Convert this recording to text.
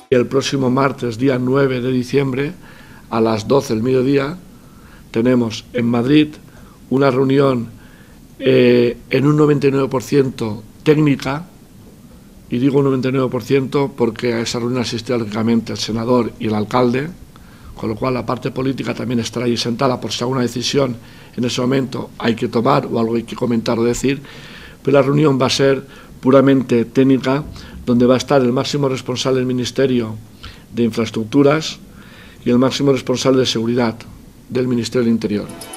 El próximo martes, día 9 de diciembre, a las 12 del mediodía, tenemos en Madrid una reunión en un 99% técnica, y digo un 99% porque a esa reunión asistía lógicamente el senador y el alcalde, con lo cual la parte política también estará ahí sentada por si alguna decisión en ese momento hay que tomar o algo hay que comentar o decir, pero la reunión va a ser puramente técnica, donde va a estar el máximo responsable del Ministerio de Infraestructuras y el máximo responsable de Seguridad del Ministerio del Interior.